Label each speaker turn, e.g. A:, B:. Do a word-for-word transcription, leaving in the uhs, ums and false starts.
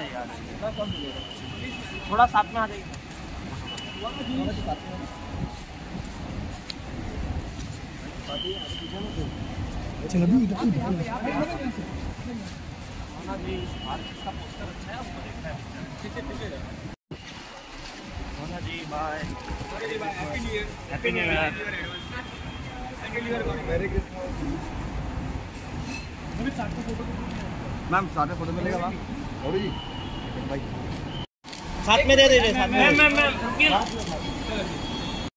A: जाइए थोड़ा साथ में आ जाइए।
B: चलो भी इधर
A: जी आर्टिस्ट का पोस्टर अच्छा है, आपको देखना है। ठीक है ठीक है जी, bye happy new year. Happy new year
B: मेरे मैम साथ में फोटो मिलेगा मैम और जी भाई
A: साथ में दे दीजिए, साथ में मैम मैम मैम